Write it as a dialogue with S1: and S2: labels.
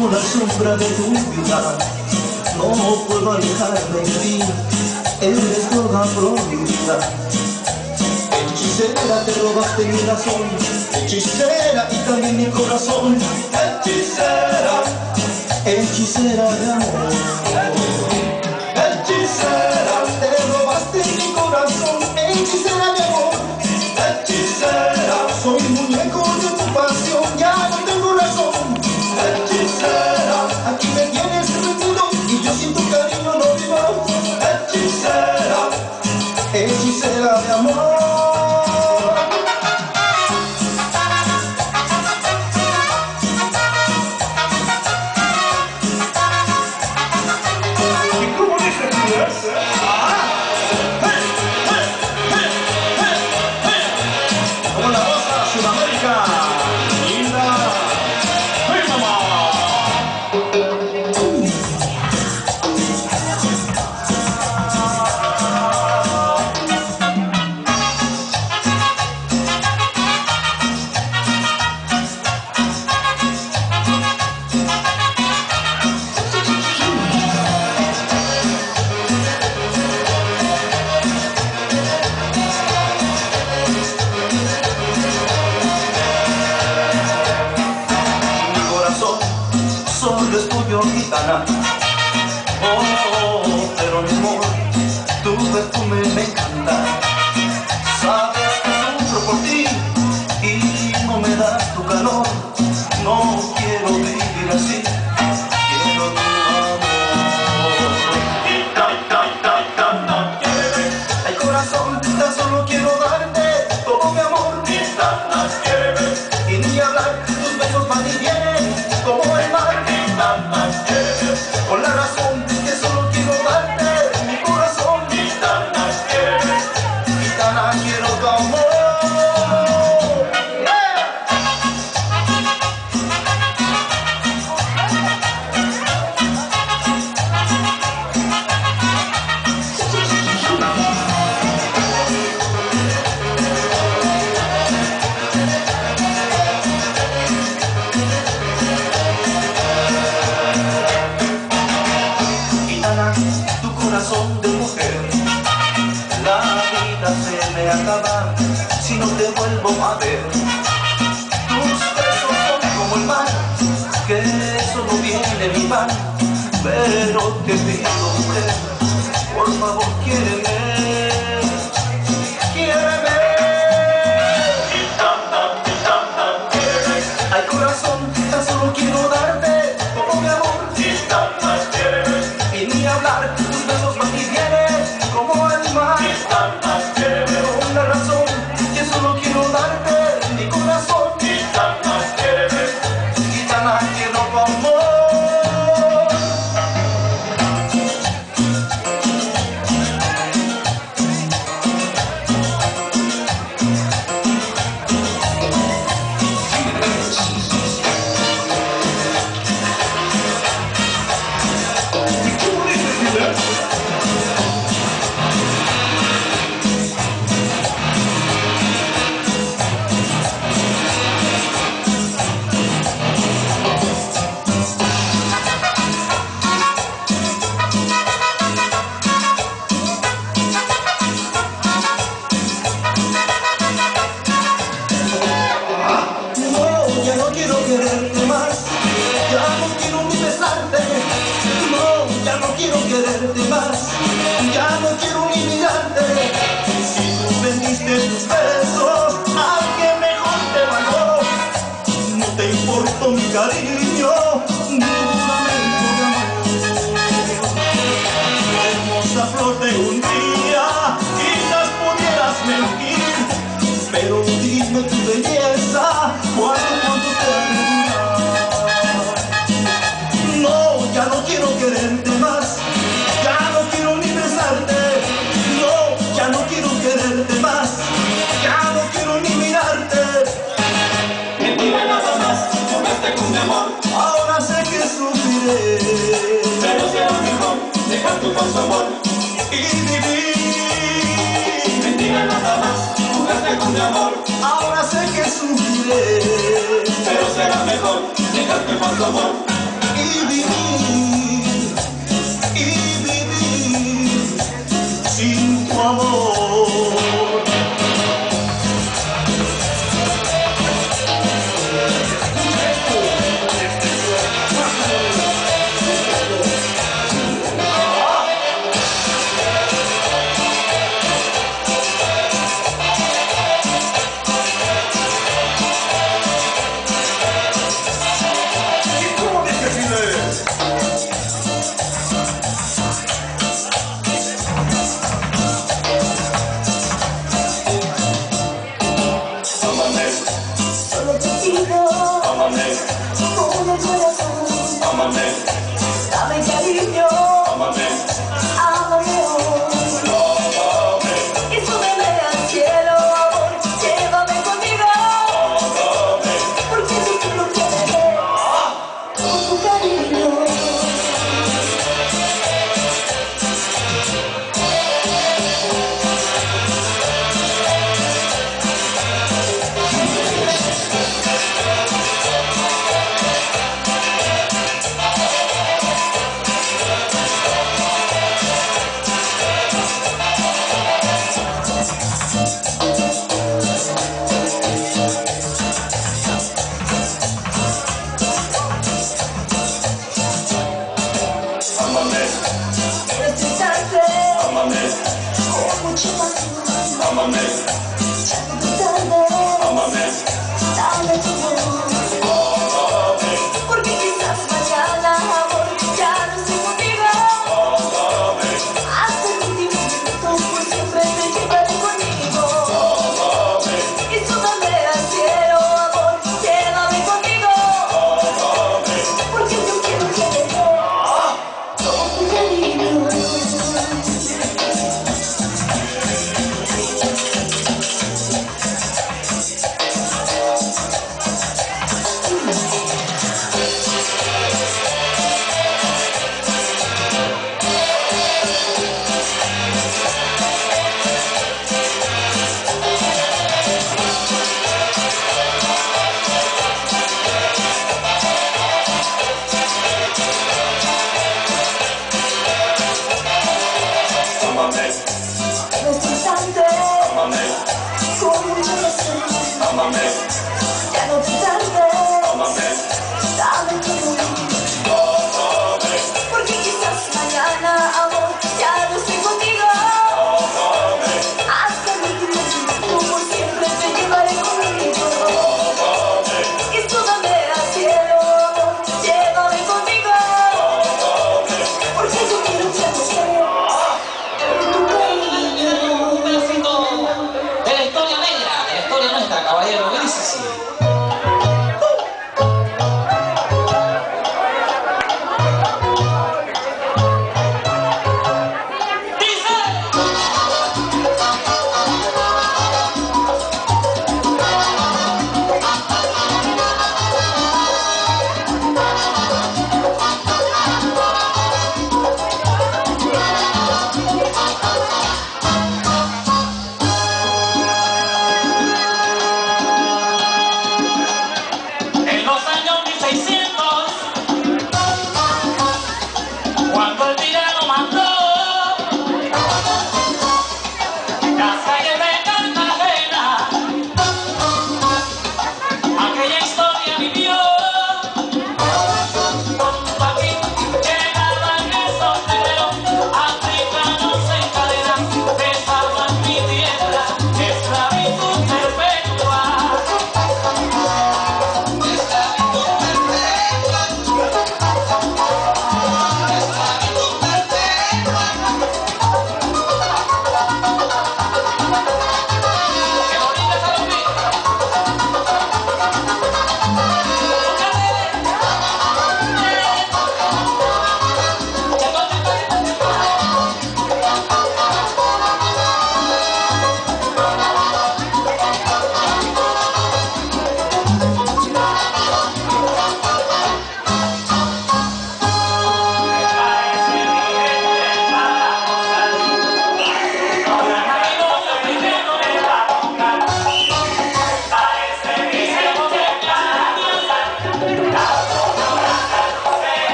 S1: como la sombra de tu vida. No puedo alejarme de ti, eres toda prohibida. Hechicera, te robaste mi razón, hechicera y también mi corazón. Hechicera, hechicera de amor. Hechicera, te robaste mi corazón, hechicera de amor. Hechicera, soy muñeco de tu pasión, ya no tengo razón. Hechicera, aquí me tienes rendido y yo sin tu cariño no vivo. Hechicera, hechicera de amor. Solo es tuyo, gitana. Oh, pero mi amor, tu perfume me encanta. Sabes que sufro por ti y no me das tu calor. No quiero vivir así, quiero tu amor. Gitana, ay corazón, tan solo quiero darte todo mi amor. Gitana, y ni hablar, tus besos van y vienen como el mar. Con la razón que solo quiero darte mi corazón. Gitana, gitana, quiero tu amor. Tu corazón de mujer, la vida se me acaba si no te vuelvo a ver. Tus besos son como el mar, que solo viene mi pan. Pero te pido, mujer, por favor, quiéreme. Quiéreme. Ay corazón, tan solo quiero darte todo mi amor. Y ni hablar, tus besos van y vienen como el mar. Con la razón que solo quiero darte mi corazón. Gitana, quiero tu amor. Ya no quiero quererte más, ya no quiero ni besarte. No, ya no quiero quererte más, ya no quiero ni mirarte. Si tú vendiste tus besos a alguien mejor te valoró, no te importó mi cariño ni tu juramento de amor. Hermosa flor de un día, quizás pudieras mentir, pero dime tu belleza, cuánto te admirar. No, ya no quiero quererte más, ya no quiero ni besarte. No, ya no quiero quererte más, ya no quiero ni mirarte.
S2: Mentira nada más, jugaste con mi amor.
S1: Ahora sé que sufriré,
S2: pero será mejor dejar tu falso amor
S1: y vivir.
S2: Mentira nada más, jugaste con mi amor.
S1: Ahora sé que sufriré,
S2: pero será mejor dejar tu falso amor
S1: y y vivir sin tu amor.
S3: Solo te pido,
S2: Amame,
S3: con el corazón,
S2: amame,
S3: dame cariño,
S2: amame,
S3: ámame hoy.
S2: amame,
S3: Y súbeme al cielo, amor, llévame contigo,
S2: amame.
S3: porque yo quiero que me des con tu cariño.
S2: Amame,
S3: Quiero escucharte
S2: amame,
S3: con mucha pasión,
S2: amame,
S3: ya no te tardes,
S2: amame.
S3: dame tu